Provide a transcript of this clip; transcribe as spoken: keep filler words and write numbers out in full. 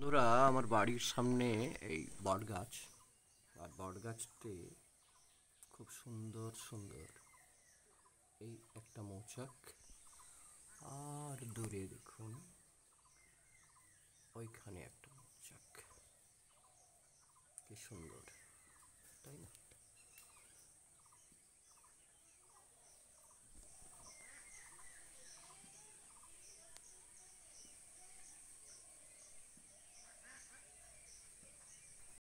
ওরা আমার বাড়ির সামনে এই বট গাছ, আর বট গাছতে খুব সুন্দর সুন্দর এই একটা মৌচাক, আর দূরে দেখুন ওইখানে একটা মৌচাক, কি সুন্দর।